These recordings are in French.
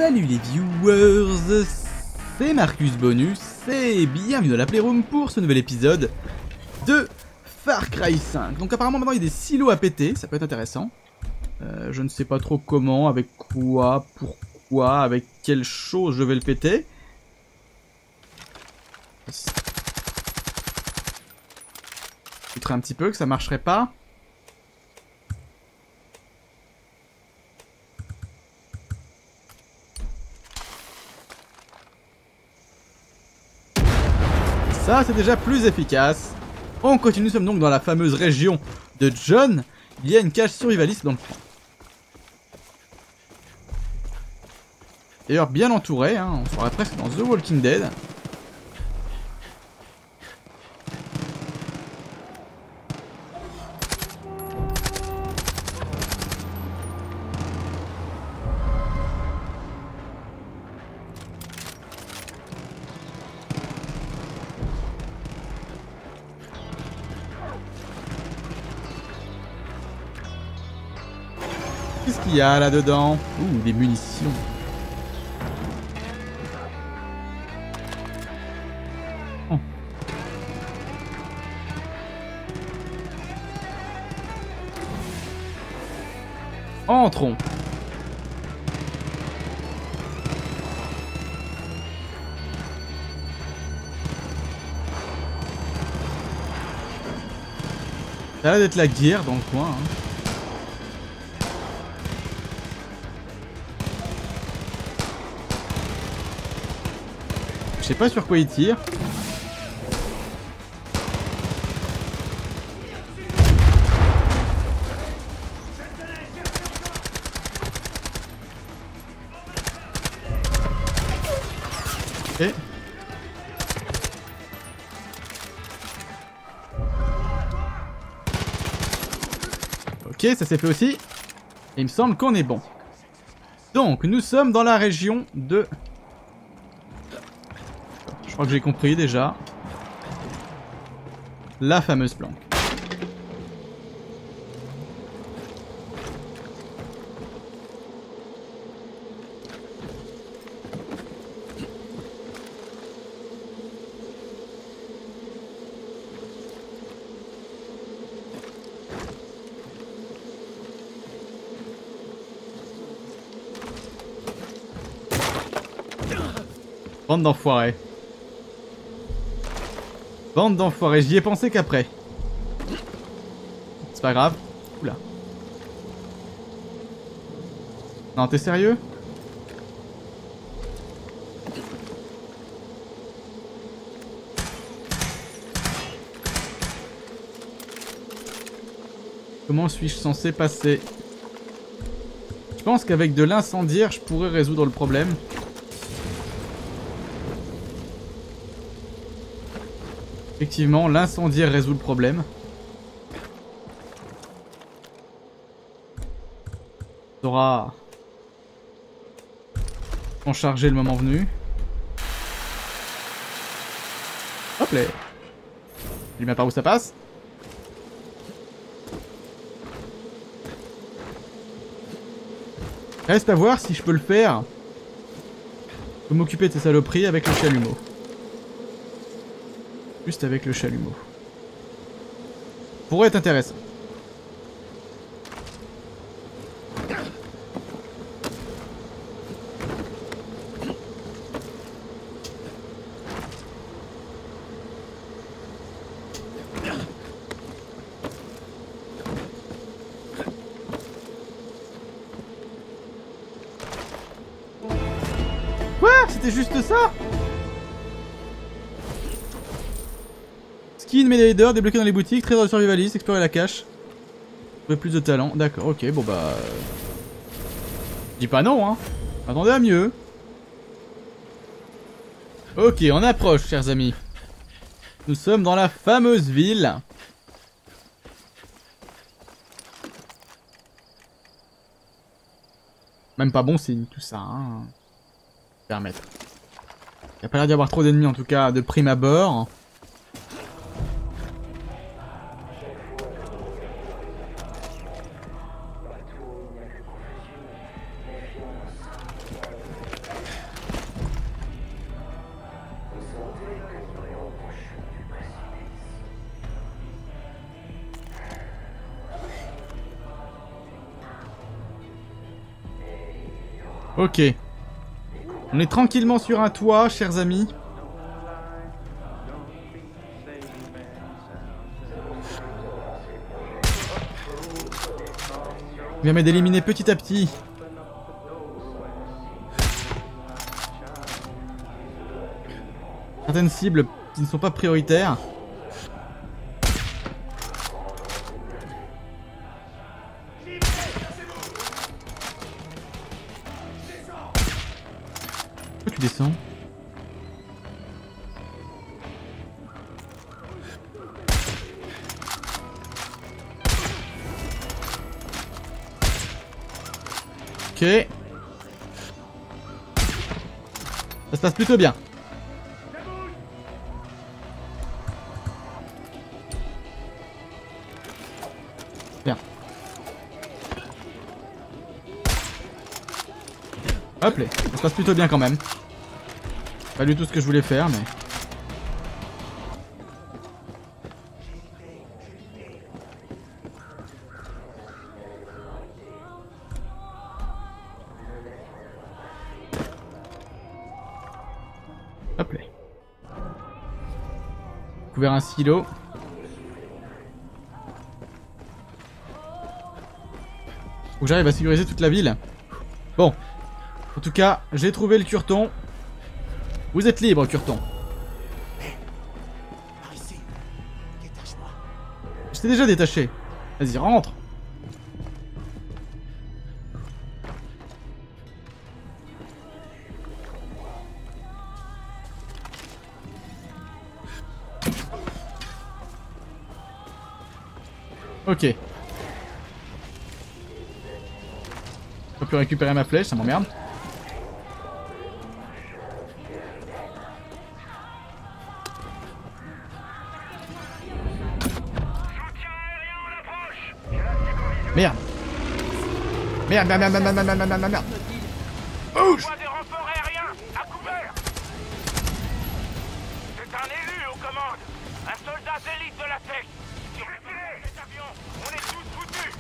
Salut les viewers, c'est Marcus Bonus et bienvenue dans la Playroom pour ce nouvel épisode de Far Cry 5. Donc apparemment maintenant il y a des silos à péter, ça peut être intéressant. Je ne sais pas trop comment, avec quoi, pourquoi, avec quelle chose je vais le péter. Je douterais un petit peu que ça marcherait pas. Ça, c'est déjà plus efficace. On continue, nous sommes donc dans la fameuse région de John. Il y a une cage survivaliste dans le coin. D'ailleurs, bien entouré, hein, on serait presque dans The Walking Dead. Qu'est-ce qu'il y a là-dedans? Ouh, des munitions. Oh. Entrons. Ça a l'air d'être la guerre dans le coin. Hein. Je sais pas sur quoi il tire. Ok. Ok, ça s'est fait aussi. Et il me semble qu'on est bon. Donc, nous sommes dans la région de... Je crois que j'ai compris déjà. La fameuse planque. Bande d'enfoirés. Bande d'enfoirés, j'y ai pensé qu'après. C'est pas grave. Oula. Non, t'es sérieux? Comment suis-je censé passer? Je pense qu'avec de l'incendiaire, je pourrais résoudre le problème. Effectivement, l'incendiaire résout le problème. On saura en charger le moment venu. Hop là. Je dis même pas où ça passe. Reste à voir si je peux le faire. Je peux m'occuper de ces saloperies avec le chalumeau. Juste avec le chalumeau. Pourrait être intéressant. Quoi? C'était juste ça? Skin, médaille d'or, débloqué dans les boutiques, trésor de survivaliste, explorer la cache. Trouver plus de talent. D'accord, ok, bon bah... Je dis pas non, hein. Attendez à mieux. Ok, on approche, chers amis. Nous sommes dans la fameuse ville. Même pas bon signe, tout ça, hein. Permettre. Il n'y a pas l'air d'y avoir trop d'ennemis, en tout cas, de prime abord. Ok. On est tranquillement sur un toit, chers amis. Il permet d'éliminer petit à petit. Certaines cibles qui ne sont pas prioritaires. Pourquoi tu descends? Ok. Ça se passe plutôt bien. Bien. Hop là, ça se passe plutôt bien quand même. Pas du tout ce que je voulais faire, mais... Hop là. Couvert un silo. Faut que j'arrive à sécuriser toute la ville. Bon. En tout cas, j'ai trouvé le Curton. Vous êtes libre, Curton. Je t'ai déjà détaché. Vas-y, rentre. Ok. J'ai pu récupérer ma flèche, ça m'emmerde. Merde. Merde, merde, merde, merde, merde, merde, merde, merde. Bouge. Des renforts aériens à couvert. C'est un élu aux commandes. Un soldat d'élite de la secte. Sur les avions, on est tous foutus.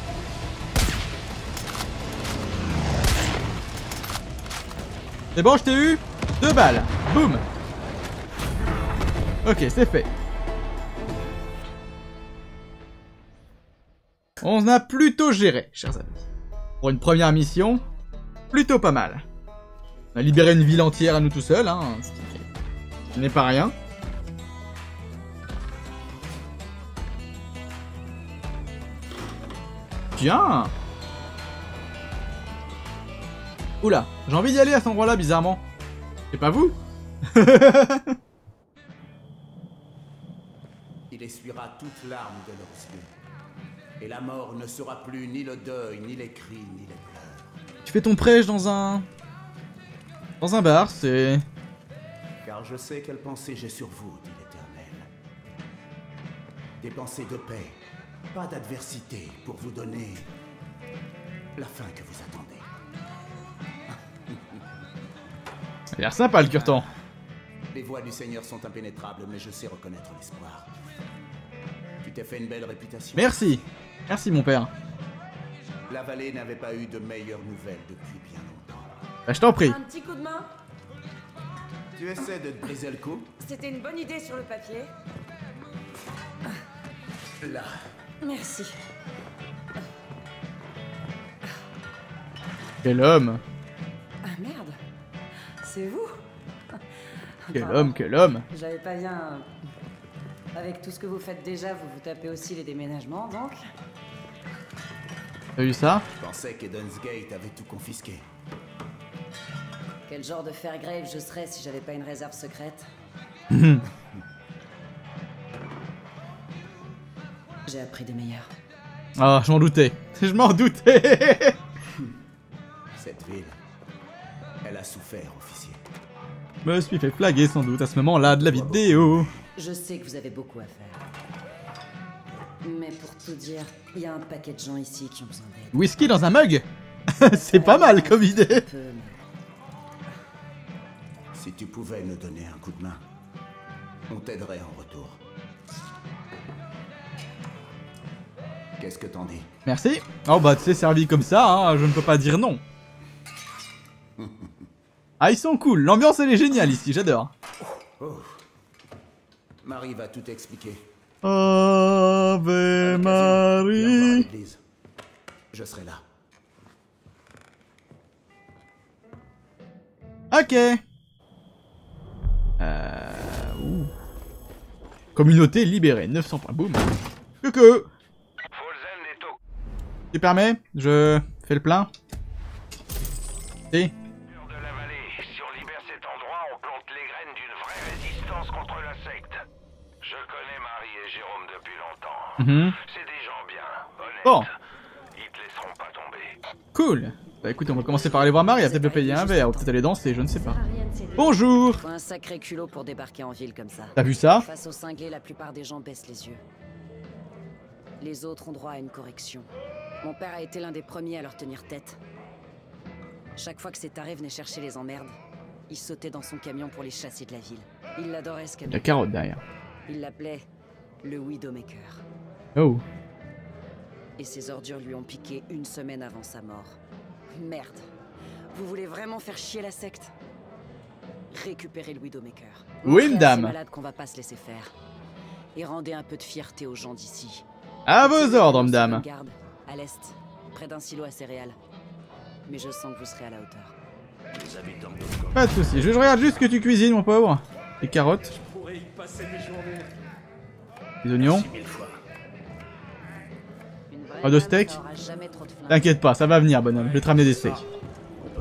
C'est bon, je t'ai eu. 2 balles. Boum. Ok, c'est fait. On a plutôt géré, chers amis. Pour une première mission, plutôt pas mal. On a libéré une ville entière à nous tout seuls, hein, ce qui n'est pas rien. Bien. Oula, j'ai envie d'y aller à cet endroit-là, bizarrement. C'est pas vous? Il essuiera toute larme de leurs yeux. Et la mort ne sera plus ni le deuil, ni les cris, ni les pleurs. Tu fais ton prêche dans un bar, c'est... Car je sais quelles pensées j'ai sur vous, dit l'Éternel. Des pensées de paix, pas d'adversité, pour vous donner la fin que vous attendez. Ça a l'air sympa, le Curton. Les voies du Seigneur sont impénétrables, mais je sais reconnaître l'espoir. Tu t'es fait une belle réputation. Merci. Merci, mon père. La vallée n'avait pas eu de meilleures nouvelles depuis bien longtemps. Bah, je t'en prie. Un petit coup de main? Tu essaies de te briser le cou? C'était une bonne idée sur le papier. Là. Merci. Quel homme. Ah merde. C'est vous? Quel Pardon. homme, quel homme. J'avais pas bien... Avec tout ce que vous faites déjà, vous vous tapez aussi les déménagements, donc? T'as vu ça? Je pensais qu'Eden's Gate avait tout confisqué. Quel genre de Fairgrave je serais si j'avais pas une réserve secrète? J'ai appris des meilleurs. Ah, je m'en doutais. Je m'en doutais. Cette ville, elle a souffert, officier. Je me suis fait flaguer sans doute à ce moment-là de la vidéo. Je sais que vous avez beaucoup à faire. Mais pour tout dire, il y a un paquet de gens ici qui ont besoin d'aide. Whisky dans un mug. C'est pas mal comme idée. Un peu, mais- Si tu pouvais nous donner un coup de main, on t'aiderait en retour. Qu'est-ce que t'en dis? Merci. Oh bah tu sais, servi comme ça, hein, je ne peux pas dire non. Ah, ils sont cool. L'ambiance, elle est géniale ici. J'adore. Oh. Marie va tout expliquer. Ave Viens voir à Marie. l'église. Je serai là. Ok. Ouh. Communauté libérée. 900 points. Boum. Coucou. Folzen est au Tu permets? Je fais le plein. Si. cœur de la vallée. Si on libère cet endroit, on plante les graines d'une vraie résistance contre la secte. Je connais Marie et Jérôme depuis longtemps. Mhm. C'est des gens bien, honnêtes. Bon. Ils te laisseront pas tomber. Cool. Bah écoute, on va commencer par aller voir Marie. Elle va peut-être me payer un verre. Ou peut-être aller danser. Je ne sais pas. Bonjour. Faut un sacré culot pour débarquer en ville comme ça. T'as vu ça? Face aux cinglés, la plupart des gens baissent les yeux. Les autres ont droit à une correction. Mon père a été l'un des premiers à leur tenir tête. Chaque fois que ces tarés venaient chercher les emmerdes, il sautait dans son camion pour les chasser de la ville. Il l'adorait ce camion. La carotte derrière. Il l'appelait le Widowmaker. Oh. Et ses ordures lui ont piqué une semaine avant sa mort. Merde. Vous voulez vraiment faire chier la secte? Récupérez le Widowmaker. Oui, Montrez à madame. ces malades qu'on va pas se laisser faire. Et rendez un peu de fierté aux gens d'ici. À vos ordres, madame. Garde, à l'est, près d'un silo à céréales. Mais je sens que vous serez à la hauteur. Pas de soucis. Je regarde juste ce que tu cuisines, mon pauvre. Les carottes. Les oignons. Une vraie Pas de femme steak? n'aura jamais trop de flingues. T'inquiète pas, ça va venir, bonhomme. Je vais te ramener des steaks. Bon,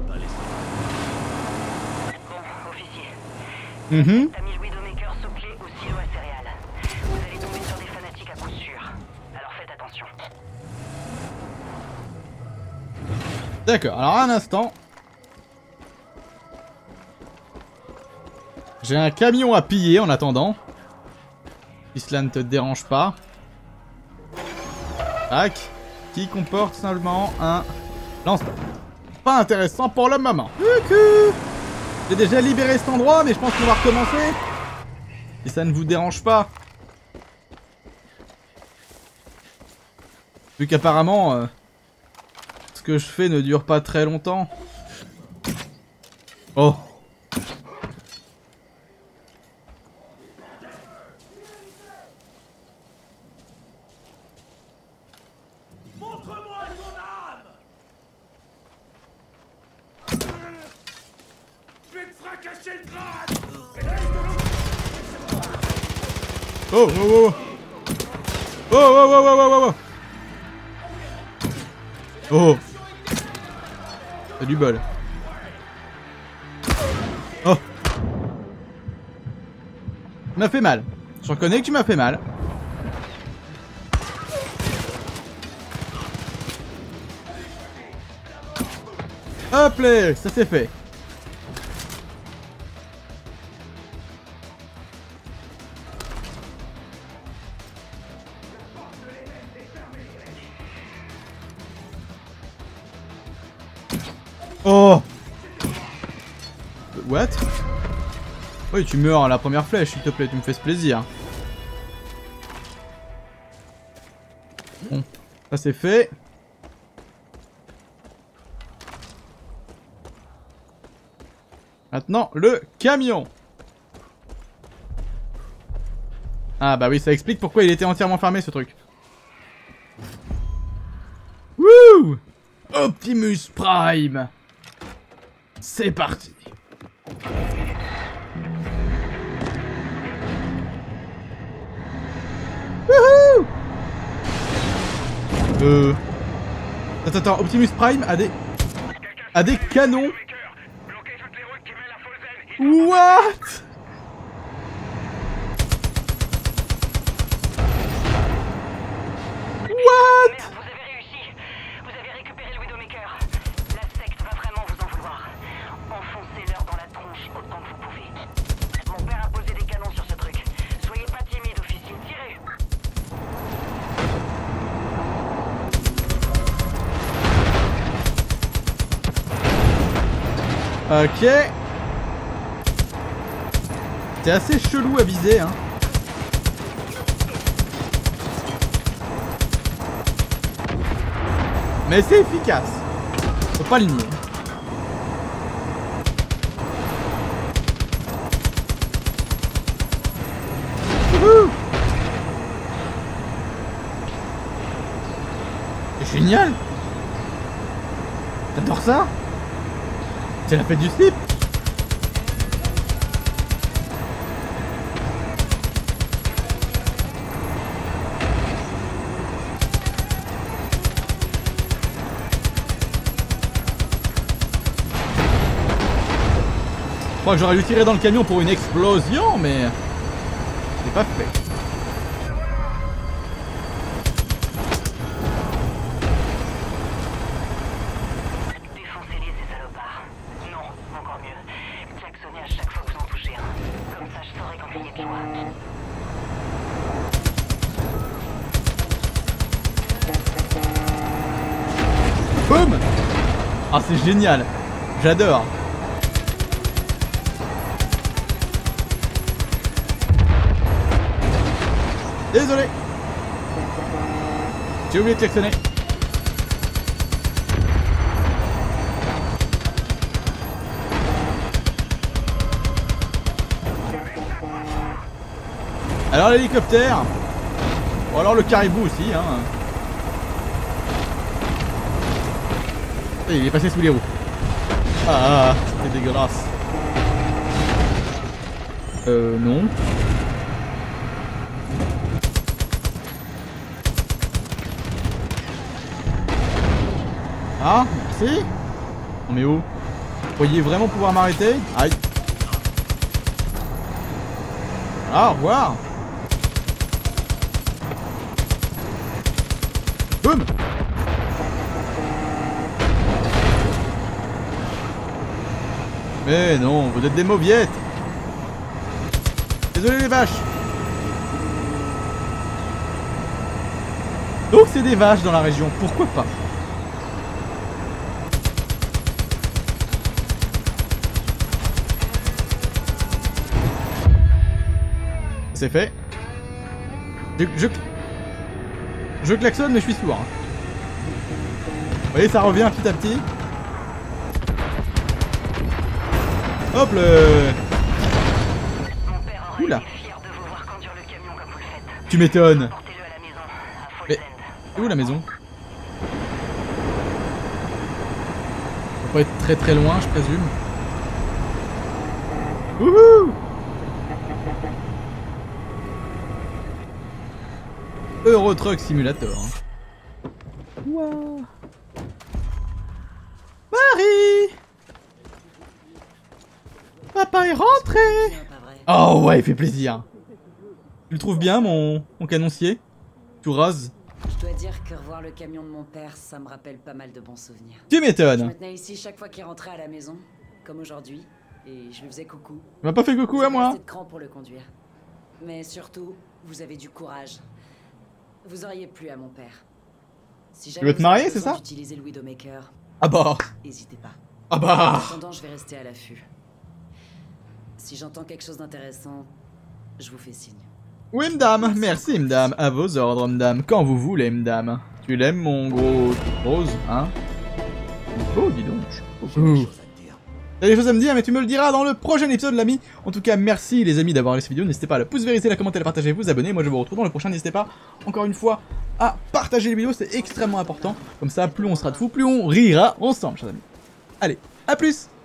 officier, Mhm. t'as mis le Widowmaker sous clé au silo à céréales. Vous allez tomber sur des fanatiques à coup sûr. Alors faites attention. D'accord, alors un instant. J'ai un camion à piller en attendant. Si cela ne te dérange pas. Tac. Qui comporte simplement un lance-toi. Pas intéressant pour le moment. Coucou. J'ai déjà libéré cet endroit, mais je pense qu'on va recommencer. Si ça ne vous dérange pas. Vu qu'apparemment, ce que je fais ne dure pas très longtemps. Oh. Oh, oh, oh, oh. Oh, oh, oh, oh, oh, oh. Oh. T'as du bol. Oh. Tu m'as fait mal. Je reconnais que tu m'as fait mal. Hop là, ça c'est fait. Oh. What? Oui, tu meurs à la première flèche, s'il te plaît, tu me fais ce plaisir. Bon, ça c'est fait. Maintenant, le camion. Ah bah oui, ça explique pourquoi il était entièrement fermé ce truc. Wouh! Optimus Prime. C'est parti. Wouhou! Attends, Optimus Prime a des canons. Bloquez toutes les routes qui mènent à Folzen. What? What? Merde, vous avez réussi. Vous avez récupéré le Widowmaker. La secte va vraiment vous en vouloir. Enfoncez-leur dans la tronche autant que vous pouvez. Mon père a posé des canons sur ce truc. Soyez pas timide, officier. Tirez. Ok. C'est assez chelou à viser, hein. Mais c'est efficace. Faut pas le nier. C'est génial. J'adore ça. C'est la fête du slip. Je crois que j'aurais dû tirer dans le camion pour une explosion, mais c'est pas fait. Défoncez-les, ces salopards. Non, encore mieux. Klaxonnez à chaque fois que vous en touchez un. Comme ça, je saurai quand il y a de joie. Boum. Ah, c'est génial. J'adore. Désolé. J'ai oublié de klaxonner. Alors l'hélicoptère. Ou alors le caribou aussi hein. Il est passé sous les roues. Ah, c'était dégueulasse. Non. Ah, merci. On met où? Vous croyez vraiment pouvoir m'arrêter? Aïe. Ah, au revoir. Boum. Mais non, vous êtes des mauviettes. Désolé les vaches. Donc c'est des vaches dans la région, pourquoi pas? C'est fait. Je klaxonne mais je suis sourd. Vous voyez ça revient petit à petit. Hop le... Mon père aurait Oula. été fier de vous voir conduire le camion comme vous le faites. Tu m'étonnes. Portez-le à la maison, à Mais... Folsend. C'est où la maison? Ça peut pas être très très loin je présume. Wouhou! Euro Truck Simulator. Wow. Marie! Papa est rentré! Bien, pas vrai. Oh ouais, il fait plaisir. Tu le trouves bien mon canoncier? Tout rose? Je dois dire que revoir le camion de mon père, ça me rappelle pas mal de bons souvenirs. Tu Je m'étonnes. me tenais ici chaque fois qu'il rentrait à la maison, comme aujourd'hui, et je lui faisais coucou. Tu m'as pas fait coucou Vous à avez moi? assez de cran pour le conduire. Mais surtout, vous avez du courage. Vous auriez plu à mon père. Si veux te marier, c'est ça? Utiliser le Widowmaker, Ah bah. n'hésitez pas. Ah En bah. attendant, je vais rester à l'affût. Si j'entends quelque chose d'intéressant, je vous fais signe. Oui, madame. Merci, madame. À vos ordres, madame. Quand vous voulez, madame. Tu l'aimes, mon gros rose, hein? Oh, dis donc. J'ai des choses à te dire. T'as des choses à me dire, mais tu me le diras dans le prochain épisode, l'ami. En tout cas, merci les amis d'avoir regardé cette vidéo. N'hésitez pas à la pouce vérifier, la commenter, la partager, vous abonner. Moi, je vous retrouve dans le prochain. N'hésitez pas, encore une fois, à partager les vidéos. C'est extrêmement important. Comme ça, plus on sera de fous, plus on rira ensemble, chers amis. Allez, à plus!